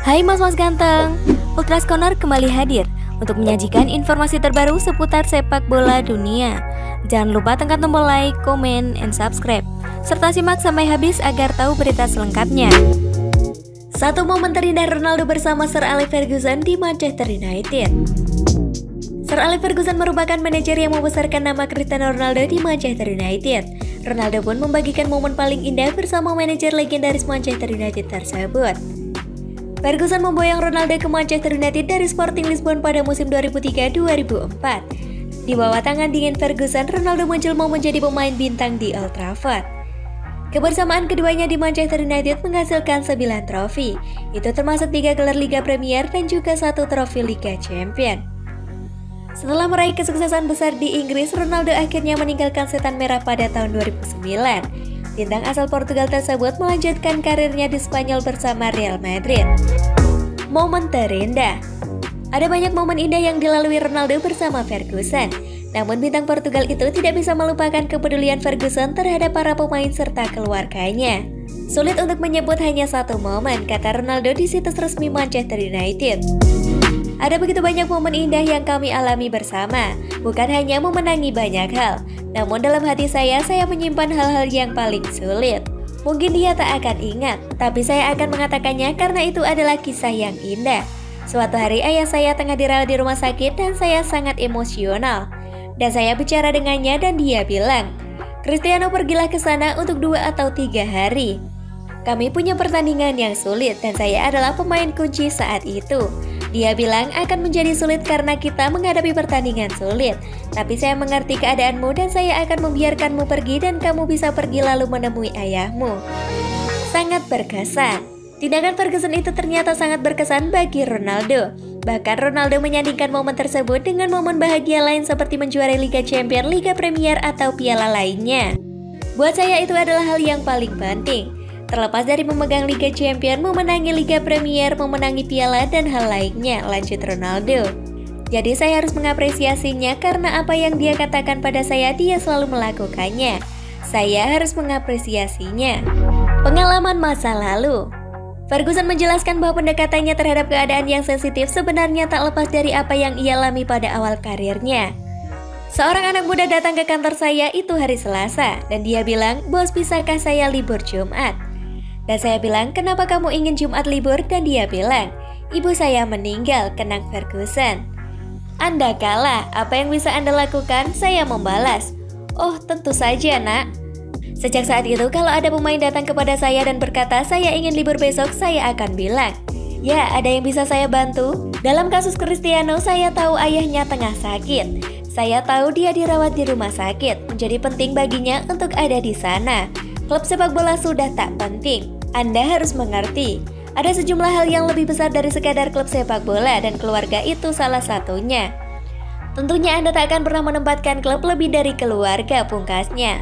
Hai mas-mas ganteng, Ultras Corner kembali hadir untuk menyajikan informasi terbaru seputar sepak bola dunia. Jangan lupa tekan tombol like, komen, and subscribe, serta simak sampai habis agar tahu berita selengkapnya. Satu momen terindah Ronaldo bersama Sir Alex Ferguson di Manchester United. Sir Alex Ferguson merupakan manajer yang membesarkan nama Cristiano Ronaldo di Manchester United. Ronaldo pun membagikan momen paling indah bersama manajer legendaris Manchester United tersebut. Ferguson memboyong Ronaldo ke Manchester United dari Sporting Lisbon pada musim 2003-2004. Di bawah tangan dingin Ferguson, Ronaldo muncul mau menjadi pemain bintang di Old Trafford. Kebersamaan keduanya di Manchester United menghasilkan 9 trofi, itu termasuk 3 gelar Liga Premier dan juga 1 trofi Liga Champion. Setelah meraih kesuksesan besar di Inggris, Ronaldo akhirnya meninggalkan setan merah pada tahun 2009. Bintang asal Portugal tersebut melanjutkan karirnya di Spanyol bersama Real Madrid. Momen terindah. Ada banyak momen indah yang dilalui Ronaldo bersama Ferguson. Namun bintang Portugal itu tidak bisa melupakan kepedulian Ferguson terhadap para pemain serta keluarganya. Sulit untuk menyebut hanya satu momen, kata Ronaldo di situs resmi Manchester United. Ada begitu banyak momen indah yang kami alami bersama, bukan hanya memenangi banyak hal, namun dalam hati saya menyimpan hal-hal yang paling sulit. Mungkin dia tak akan ingat, tapi saya akan mengatakannya karena itu adalah kisah yang indah. Suatu hari ayah saya tengah dirawat di rumah sakit dan saya sangat emosional. Dan saya bicara dengannya dan dia bilang, "Cristiano, pergilah ke sana untuk 2 atau 3 hari. Kami punya pertandingan yang sulit dan saya adalah pemain kunci saat itu." Dia bilang akan menjadi sulit karena kita menghadapi pertandingan sulit. Tapi saya mengerti keadaanmu dan saya akan membiarkanmu pergi dan kamu bisa pergi lalu menemui ayahmu. Sangat berkesan. Tindakan Ferguson itu ternyata sangat berkesan bagi Ronaldo. Bahkan Ronaldo menyandingkan momen tersebut dengan momen bahagia lain seperti menjuarai Liga Champions, Liga Premier, atau piala lainnya. Buat saya itu adalah hal yang paling penting. Terlepas dari memegang Liga Champions, memenangi Liga Premier, memenangi piala, dan hal lainnya, lanjut Ronaldo. Jadi saya harus mengapresiasinya karena apa yang dia katakan pada saya, dia selalu melakukannya. Saya harus mengapresiasinya. Pengalaman masa lalu. Ferguson menjelaskan bahwa pendekatannya terhadap keadaan yang sensitif sebenarnya tak lepas dari apa yang ia alami pada awal karirnya. Seorang anak muda datang ke kantor saya itu hari Selasa, dan dia bilang, "Bos, bisakah saya libur Jumat?" Dan saya bilang, "Kenapa kamu ingin Jumat libur?" Dan dia bilang, "Ibu saya meninggal," kenang Ferguson. "Anda kalah, apa yang bisa Anda lakukan?" Saya membalas, "Oh, tentu saja, nak." Sejak saat itu, kalau ada pemain datang kepada saya dan berkata, "Saya ingin libur besok," saya akan bilang, "Ya, ada yang bisa saya bantu?" Dalam kasus Cristiano, saya tahu ayahnya tengah sakit. Saya tahu dia dirawat di rumah sakit, menjadi penting baginya untuk ada di sana. Klub sepak bola sudah tak penting. Anda harus mengerti, ada sejumlah hal yang lebih besar dari sekadar klub sepak bola dan keluarga itu salah satunya. Tentunya Anda tak akan pernah menempatkan klub lebih dari keluarga, pungkasnya.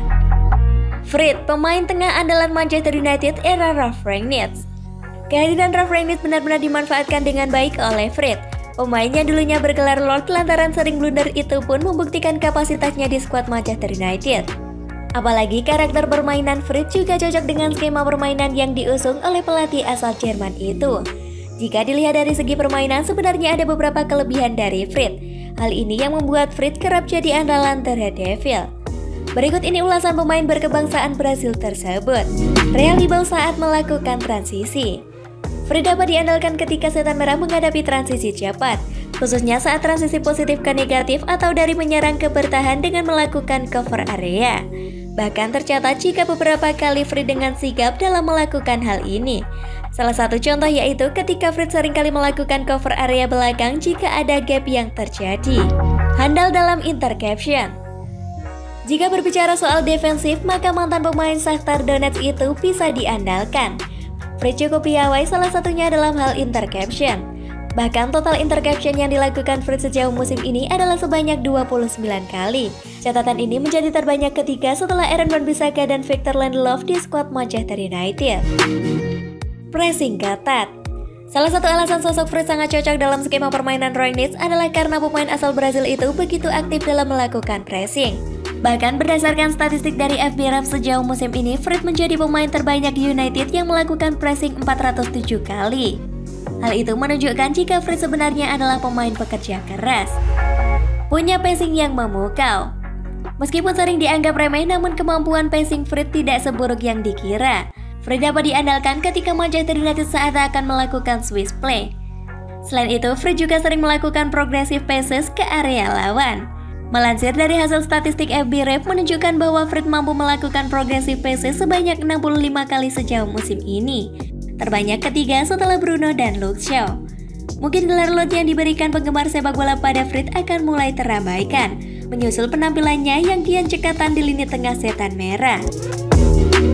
Fred, pemain tengah andalan Manchester United era Ralf Rangnick. Kehadiran Ralf Rangnick benar-benar dimanfaatkan dengan baik oleh Fred. Pemain yang dulunya bergelar Lord lantaran sering blunder itu pun membuktikan kapasitasnya di skuad Manchester United. Apalagi karakter permainan Fred juga cocok dengan skema permainan yang diusung oleh pelatih asal Jerman itu. Jika dilihat dari segi permainan, sebenarnya ada beberapa kelebihan dari Fred. Hal ini yang membuat Fred kerap jadi andalan The Red Devil. Berikut ini ulasan pemain berkebangsaan Brasil tersebut. Reliable saat melakukan transisi. Fred dapat diandalkan ketika setan merah menghadapi transisi cepat, khususnya saat transisi positif ke negatif atau dari menyerang ke bertahan dengan melakukan cover area. Bahkan tercatat jika beberapa kali Fred dengan sigap dalam melakukan hal ini. Salah satu contoh yaitu ketika Fred seringkali melakukan cover area belakang jika ada gap yang terjadi. Handal dalam interception. Jika berbicara soal defensif, maka mantan pemain Shakhtar Donetsk itu bisa diandalkan. Fred cukup piawai, salah satunya dalam hal interception. Bahkan total interception yang dilakukan Fred sejauh musim ini adalah sebanyak 29 kali. Catatan ini menjadi terbanyak ketiga setelah Aaron Wan-Bissaka dan Victor Lindelof di skuad Manchester United. Pressing ketat. Salah satu alasan sosok Fred sangat cocok dalam skema permainan Rangnick adalah karena pemain asal Brasil itu begitu aktif dalam melakukan pressing. Bahkan berdasarkan statistik dari FBref sejauh musim ini, Fred menjadi pemain terbanyak di United yang melakukan pressing 407 kali. Hal itu menunjukkan jika Fred sebenarnya adalah pemain pekerja keras. Punya passing yang memukau. Meskipun sering dianggap remeh, namun kemampuan passing Fred tidak seburuk yang dikira. Fred dapat diandalkan ketika Manchester United saat akan melakukan Swiss play. Selain itu, Fred juga sering melakukan progressive passes ke area lawan. Melansir dari hasil statistik FBref menunjukkan bahwa Fred mampu melakukan progressive passes sebanyak 65 kali sejauh musim ini, terbanyak ketiga setelah Bruno dan Luke Shaw. Mungkin gelar Lord yang diberikan penggemar sepak bola pada Fred akan mulai terabaikan, menyusul penampilannya yang kian cekatan di lini tengah setan merah.